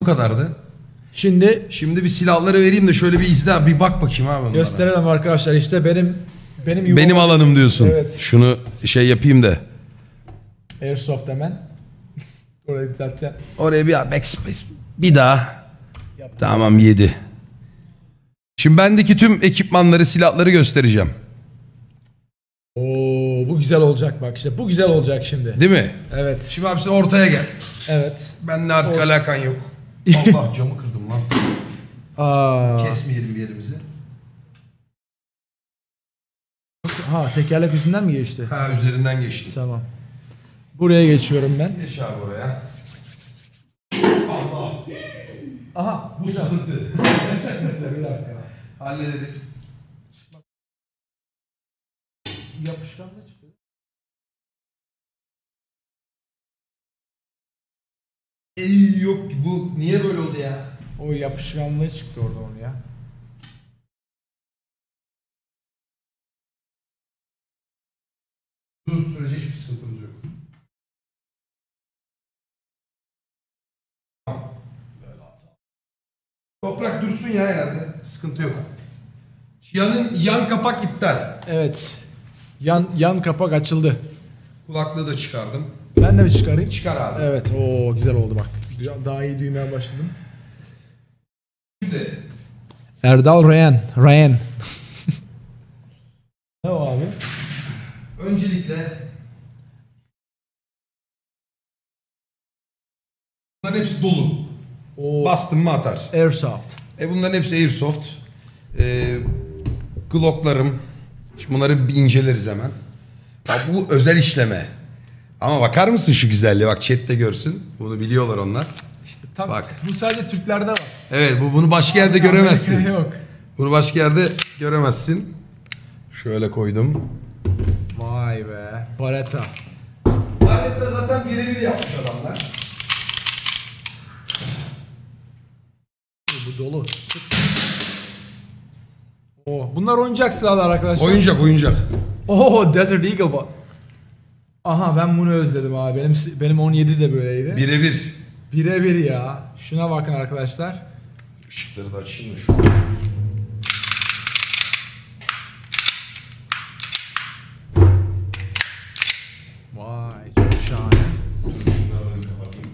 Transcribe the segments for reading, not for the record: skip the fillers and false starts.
Bu kadardı. Şimdi bir silahları vereyim de şöyle bir izle, bir bak bakayım abi. gösterelim arkadaşlar, işte benim alanım diyorsun. Evet. Şunu şey yapayım da. Airsoft hemen. Orayı düzelteceğim. Oraya bir backspace. Bir daha. Tamam 7. Şimdi bendeki tüm ekipmanları, silahları göstereceğim. Oo, bu güzel olacak bak, işte bu güzel olacak şimdi. Değil mi? Evet. Şimdi abi sen ortaya gel. Evet. Benimle artık alakan yok. Allah camı kırdım lan. Kesmeyelim bir yerimizi. Ha, tekerlek yüzünden mi geçti? Ha, üzerinden geçtim. Tamam. Buraya geçiyorum ben. Geç abi oraya. Allah. Aha. Bu sıkıntı. Bir dakika. Hallederiz. Yapışkan da çıkıyor. Yok, bu niye böyle oldu ya? O yapışkanlığı çıktı orada onu ya. Bu sürece hiçbir sıkıntımız yok. Tamam. Toprak dursun ya yerde. Sıkıntı yok. Yan kapak iptal. Evet. Yan kapak açıldı. Kulaklığı da çıkardım. Ben de mi çıkarayım? Çıkar abi. Evet. Oo, güzel oldu bak. Daha iyi duymaya başladım. Şimdi Erdal Ryan. Ne o abi? öncelikle bunların hepsi dolu. O Bastım mı atar. Airsoft. Bunların hepsi Airsoft. Glock'larım. Şimdi bunları bir inceleriz hemen. Ya bu özel işleme. Ama bakar mısın şu güzelliğe? Bak chat de görsün. Bunu biliyorlar onlar. İşte tam Bak. bu sadece Türklerde var. Evet, bunu başka yerde göremezsin. Amerika yok. Bunu başka yerde göremezsin. Şöyle koydum. Vay be. Baretta. Baretta zaten birebir yapmış adamlar. Bu dolu. Bunlar oyuncak silahlar arkadaşlar. Oyuncak. Desert Eagle var. Aha, ben bunu özledim abi. Benim 17 de böyleydi. Birebir. Birebir ya. Şuna bakın arkadaşlar. Işıkları da açayım da şu. Vay, çok şahane. Şunları da bir kapatayım.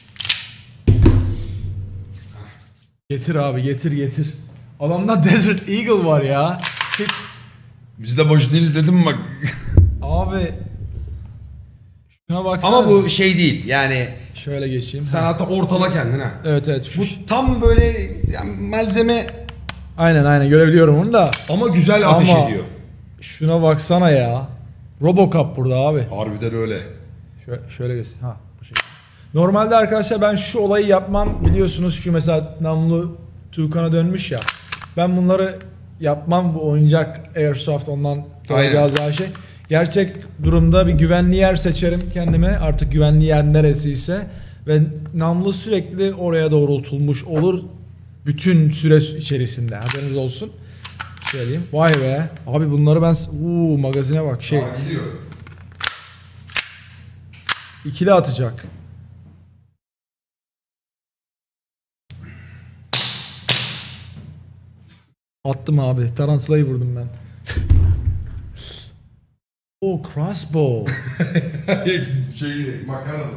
Getir abi, getir. Adamda Desert Eagle var ya. Biz de boş değiliz dedim mi bak. Abi. Şuna baksana. Ama bu şey değil yani. Şöyle geçeyim. Sen hatta ortala kendin ha. Evet. Bu tam böyle yani malzeme. Aynen görebiliyorum onu da. Ama güzel ateş Ama ediyor. Şuna baksana ya. Robocop burada abi. Harbiden öyle. Şöyle göster. Ha, bu şey. Normalde arkadaşlar ben şu olayı yapmam, biliyorsunuz, şu mesela namlu Tuğkan'a dönmüş ya. Ben bunları yapmam, bu oyuncak Airsoft, ondan daha şey. Gerçek durumda bir güvenli yer seçerim kendime. Artık güvenli yer neresiyse ve namlu sürekli oraya doğrultulmuş olur. Bütün süre içerisinde, haberiniz olsun. Söyleyeyim. Vay be. Abi bunları ben magazine bak şey. Gidiyor. İkili atacak. Attım abi. Tarantulayı vurdum ben. Crossbow. Makaralı.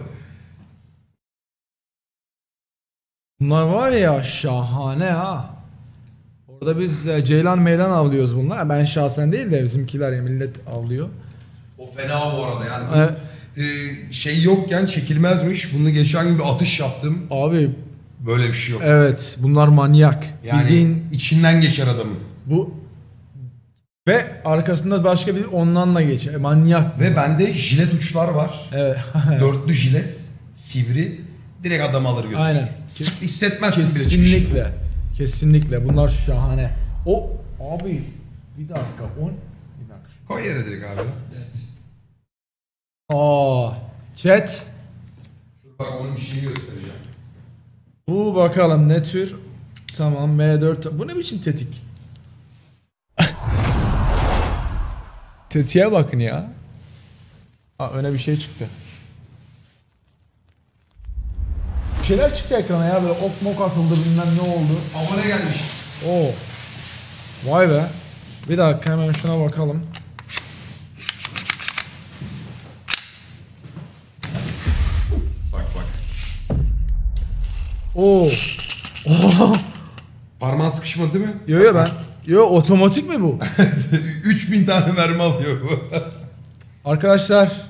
Bunlar var ya, şahane ha. Orada biz ceylan meydan avlıyoruz bunlar. Ben şahsen değil de bizimkiler ya, millet avlıyor. O fena bu arada yani. Şey yokken çekilmezmiş. Bunu geçen gün bir atış yaptım. Abi. Böyle bir şey yok. Evet, bunlar manyak. Yani bildiğin içinden geçer adamın. Bu ve arkasında başka bir ondanla geçer. Manyak. Ve bende jilet uçlar var. Evet. Dörtlü jilet, sivri. Direkt adam alır götürür. Aynen. Sık hissetmezsin bile Kesinlikle. Kesinlikle. Bunlar şahane. Abi bir dakika. Bir dakika. Koy yere direkt abi. Chat. Dur bak, onun bir şeyini göstereceğim. Bu bakalım ne tür? Tamam, M4. Bu ne biçim tetik? Tetiğe bakın ya. Öne bir şey çıktı. şeyler çıktı ekrana ya, böyle ok mok atıldı, bilmem ne oldu. Abone gelmiş. Oo. Vay be. Bir dakika hemen şuna bakalım. Bak. Oo. Parmağın sıkışmadı değil mi? Yo ben. Yo, otomatik mi bu? 3000 tane mermi alıyor bu. Arkadaşlar.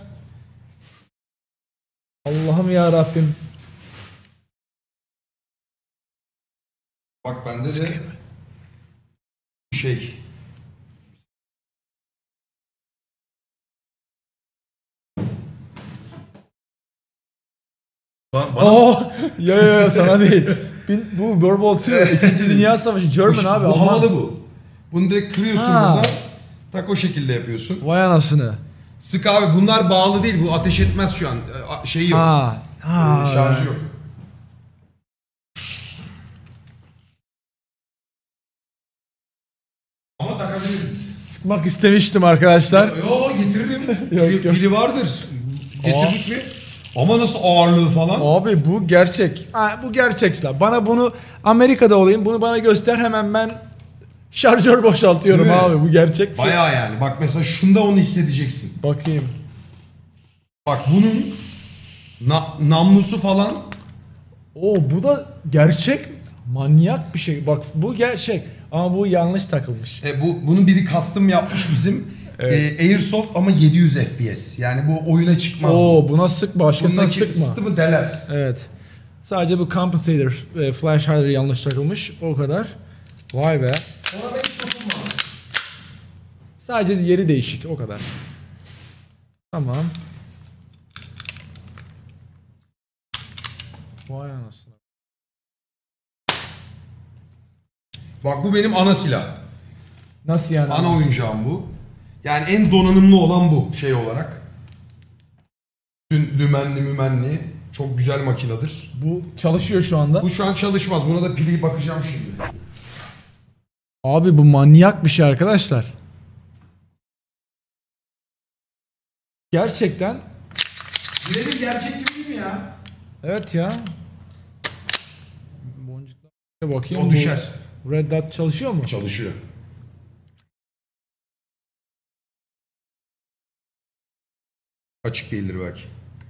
Allah'ım ya Rabbim. Bak bende de şey. Bana Oo. Yo sana değil. Bu World War II, 2. Dünya Savaşı, German abi. Bu Alman. havalı bu. Bunu direkt kırıyorsun Ha. buradan. Tak o şekilde yapıyorsun. Vay anasını. Sık abi, bunlar bağlı değil. Bu ateş etmez şu an. Şeyi yok. Ha. Şarjı yok. Ama takabiliriz. Sıkmak istemiştim arkadaşlar. Yo getiririm. Yok. Pili vardır. Getirdik mi? Ama nasıl ağırlığı falan. Abi bu gerçek. Bu gerçek silah. Bana bunu Amerika'da olayım, bunu bana göster, hemen ben şarjör boşaltıyorum Değil mi? abi. Bu gerçek. Bayağı yani. Bak mesela şunda onu hissedeceksin. Bakayım. Bak bunun namlusu falan. Bu da gerçek. Manyak bir şey. Bak bu gerçek. Ama bu yanlış takılmış. Bunu biri custom yapmış bizim. Evet. Airsoft ama 700 FPS. Yani bu oyuna çıkmaz. Bu. Buna sık, başkasına sıkma. Sıktı mı deler. Evet. Sadece bu compensator, flash hider yanlış takılmış. O kadar. Vay be. Ona ben hiç dokunmadım. Sadece yeri değişik. O kadar. Tamam. Vay anasını. Bak bu benim ana silah. Nasıl yani? Ana oyuncağım bu. Yani en donanımlı olan bu şey olarak. Dümenli. Çok güzel makinedir. Bu çalışıyor şu anda. Bu şu an çalışmaz. Buna da pili bakacağım şimdi. Abi bu manyak bir şey arkadaşlar. Gerçekten. Birebir gerçek gibi değil mi ya? Evet ya. Boncuklar. Bakayım. O düşer. Bu Red Dot çalışıyor mu? Çalışıyor. Açık değildir belki.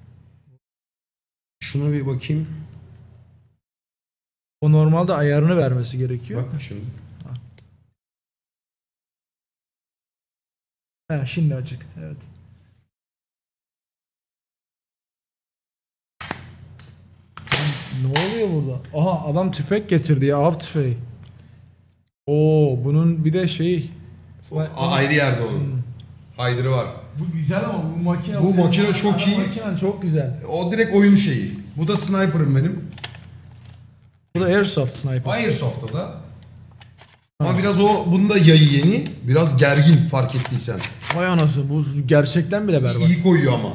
Şuna bir bakayım. O normalde ayarını vermesi gerekiyor. Bak şimdi. Şimdi açık. Evet. Ne oluyor burada? Aha, adam tüfek getirdi ya, av tüfeği. Bunun bir de şeyi. Ayrı yerde onun. Haydırı var. Bu güzel ama bu makine. Bu makine çok iyi. Makine çok güzel. O direkt oyun şeyi. Bu da sniper'ım benim. Bu da Airsoft sniper. Airsoft'ta da. Ama biraz bunda yayı yeni. Biraz gergin fark ettiysen. Vay anasını, bu gerçekten bile berbat. İyi koyuyor ama.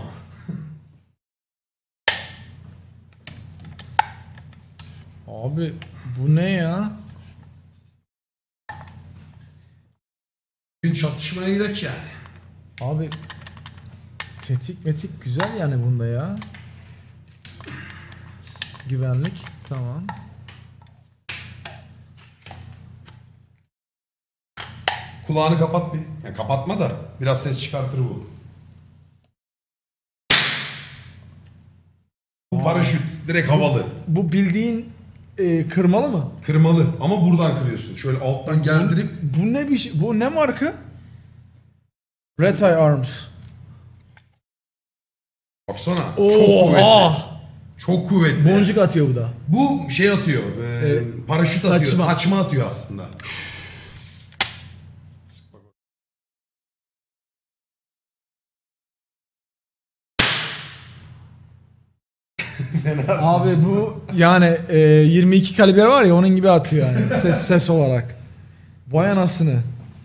Abi bu ne ya? Gün çatışmaya gidelim yani. Abi tetik metik güzel yani bunda ya. Güvenlik tamam. Kulağını kapat bir. Yani kapatma da biraz ses çıkartır bu. Bu paraşüt direkt havalı. Bu bildiğin kırmalı mı? Kırmalı ama buradan kırıyorsun. Şöyle alttan gerdirip. Bu ne bir şey? Bu ne marka? Red Eye Arms. Baksana. Çok kuvvetli. Çok kuvvetli. Boncuk atıyor bu da. Bu şey atıyor. Paraşüt atıyor. saçma. Saçma atıyor aslında. Abi bu yani 22 kalibre var ya, onun gibi atıyor yani ses olarak. Vay anasını.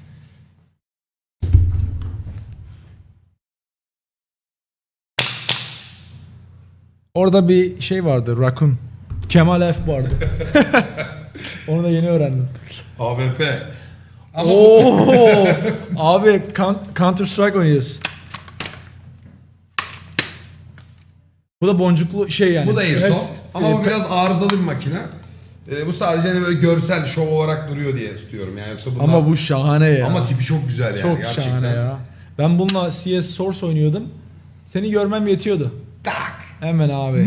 Orada bir şey vardı, Raccoon. Kemal F vardı. Onu da yeni öğrendim. AWP. Ama Oo, abi Counter Strike oynuyoruz. Bu da boncuklu şey yani. Bu da Airsoft ama bu pe- biraz arızalı bir makine. Bu sadece hani böyle görsel şov olarak duruyor diye tutuyorum yani, yoksa bunlar... Ama bu şahane ya. Ama tipi çok güzel yani çok gerçekten. şahane ya. Ben bununla CS Source oynuyordum. Seni görmem yetiyordu. Tak. Hemen abi.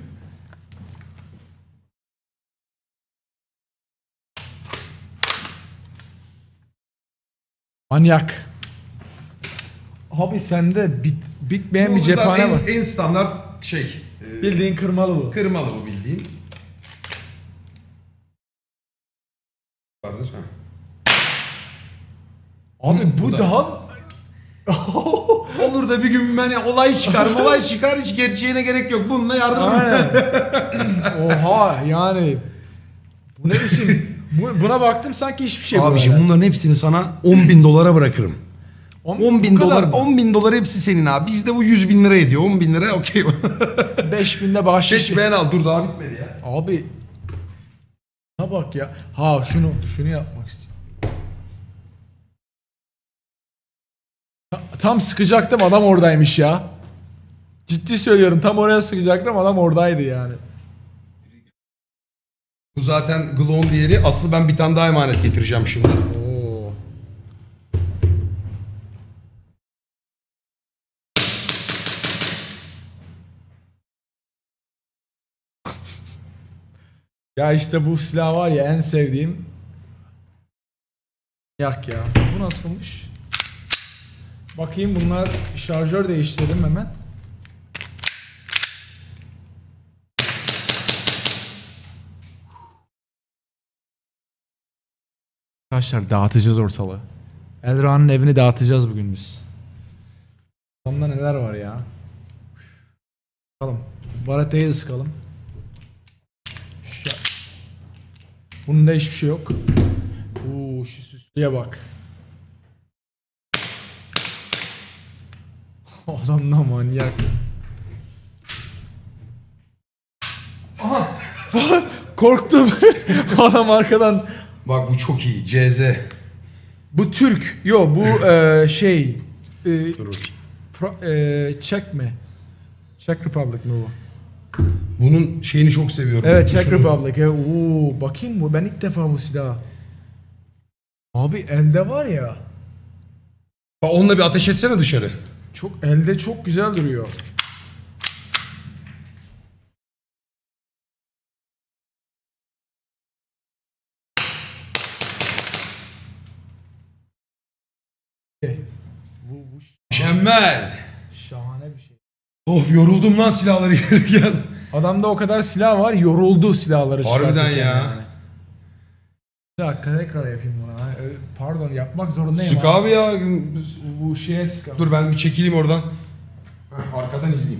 Manyak. Abi sende bitmeyen bir cephane var. En standart şey. Bildiğin kırmalı bu. Kırmalı bu bildiğin. Vardır ha. Abi bu da. daha... Olur da bir gün ben olay çıkar hiç gerçeğine gerek yok. Bununla yardım. Aynen. Oha yani. Bu ne biçim? Buna baktım sanki hiçbir şey bu Abiciğim yani. bunların hepsini sana 10.000 dolara bırakırım. 10.000 bu kadar dolar, mı? 10.000 dolar hepsi senin abi. Bizde bu 100.000 lira ediyor. 10.000 lira okey. 5000'de bahşiş. Seç beğen al. Dur daha bitmedi ya. Abi. Ha bak ya. Ha şunu yapmak istiyorum. Tam sıkacaktım adam oradaymış ya. Ciddi söylüyorum tam oraya sıkacaktım adam oradaydı yani. Bu zaten Glow'un diğeri. Aslı ben bir tane daha emanet getireceğim şimdi. Oo. Ya işte bu silah var ya en sevdiğim. Yak ya. Bu nasılmış? Bakayım bunlar şarjör değiştirdim hemen. Arkadaşlar dağıtacağız ortalığı. Elra'nın evini dağıtacağız bugün biz. Adamda neler var ya. Sıkalım. Baratayı da sıkalım. Bunda hiçbir şey yok. Oo, şu süslüye bak. Adam da manyak. Aha! Korktum. Adam arkadan. Bak bu çok iyi. CZ. Bu Türk. Yo bu şey. Dur bakayım. Czech mi? Czech Republic mi bu? Bunun şeyini çok seviyorum. Evet Czech Republic. Oo, bakayım bu. Ben ilk defa bu silah. Abi elde var ya. Bak onunla bir ateş etsene dışarı. Çok elde çok güzel duruyor. Bu Mükemmel. şahane bir şey. Of yoruldum lan silahları gelirken. Adamda o kadar silah var, yoruldu silahları Harbiden çıkartırken ya. yani. Bir dakika tekrar yapayım bunu. Pardon yapmak zorundayım. Sık abi ya. Bu şeye sıkalım. Dur ben bir çekileyim oradan. Heh, arkadan izleyeyim.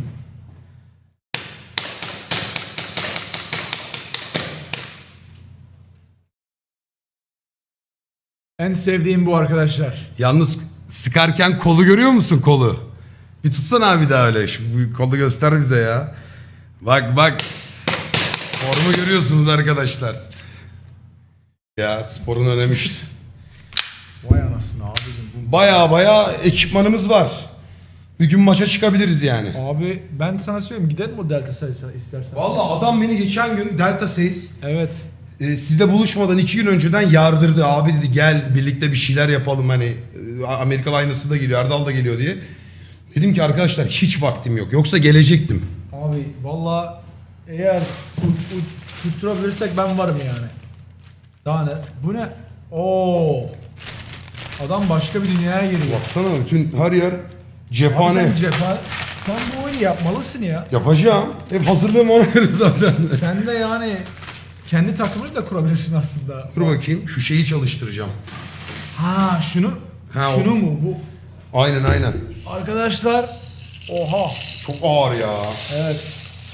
En sevdiğim bu arkadaşlar. Yalnız sıkarken kolu görüyor musun kolu? Bir tutsana abi daha öyle. Şu bu kolu göster bize ya. Bak. Formu görüyorsunuz arkadaşlar. Ya sporun önemi işte. Vay anasını abicim. Baya ekipmanımız var. Bir gün maça çıkabiliriz yani. Abi ben sana söyleyeyim gidelim mi Delta sayısı istersen. Vallahi adam beni geçen gün Delta Says Evet. sizle buluşmadan 2 gün önceden yardırdı. Abi dedi gel birlikte bir şeyler yapalım hani Amerikalı aynısı da geliyor, Erdal da geliyor diye. Dedim ki arkadaşlar hiç vaktim yok. Yoksa gelecektim. Abi valla eğer tutturabilirsek ben varım yani. Daha ne? Bu ne? Oo. Adam başka bir dünyaya giriyor. Baksana bütün her yer Abi cephane. sen bu oyunu yapmalısın ya. Yapacağım. Hep hazırlığım ona göre zaten. Sen de yani kendi takımını da kurabilirsin aslında. Dur bakayım şu şeyi çalıştıracağım. Ha şunu. Ha, şunu o. mu bu? Aynen. Arkadaşlar. Oha. Çok ağır ya. Evet.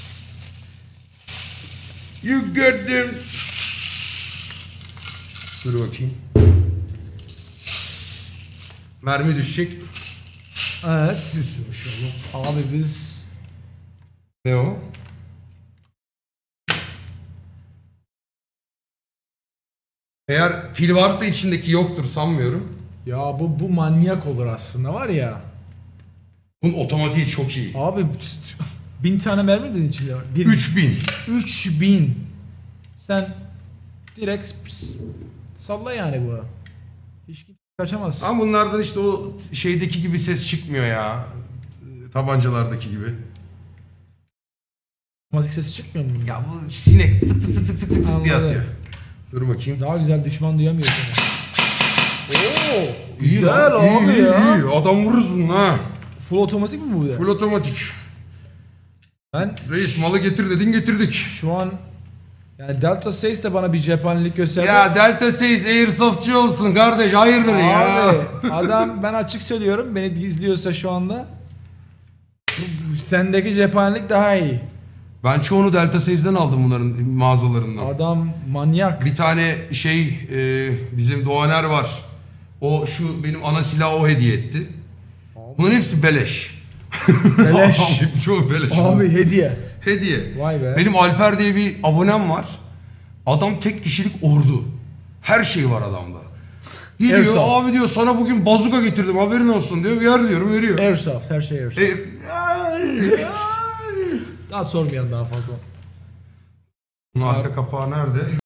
You got them. Dur bakayım. Mermi düşecek. Evet. Abi biz Ne o? Eğer pil varsa içindeki yoktur sanmıyorum. ya bu manyak olur aslında var ya. Bunun otomatiği çok iyi. Abi 1000 tane mermi dedin içinde var. 3000. 3000. Sen direkt salla yani buna. Hiç kimse kaçamaz. Ama bunlardan işte o şeydeki gibi ses çıkmıyor ya. Tabancalardaki gibi. Otomatik sesi çıkmıyor mu? Ya bu sinek tık tık tık tık tık tık tık diye Anladım. atıyor. Dur bakayım. Daha güzel düşman duyamıyor seni. Oo, İyi güzel lan, abi iyi, ya. iyi. Adam vururuz bununla ha. Full otomatik mi bu da? Full otomatik. Ben Reis malı getir dedin getirdik. şu an yani Delta Sace de bana bir cephanelik gösterdi. Ya Delta 6 Airsoftçu olsun kardeş hayırdır ya. Abi adam ben açık söylüyorum beni izliyorsa şu anda sendeki cephanelik daha iyi. Ben çoğunu Delta 8'den aldım bunların mağazalarından. Adam manyak. Bir tane bizim Doğaner var. O şu benim ana silahı o hediye etti. Bunların hepsi beleş. Beleş. Abi, çok beleş. Abi hediye. Hediye. Vay be. Benim Alper diye bir abonem var. Adam tek kişilik ordu. Her şey var adamda. Geliyor Airsoft. abi diyor sana bugün bazuka getirdim haberin olsun diyor. Ver diyorum veriyor. Airsoft her şey Airsoft. Daha sormayalım daha fazla. Bunun arka kapağı nerede?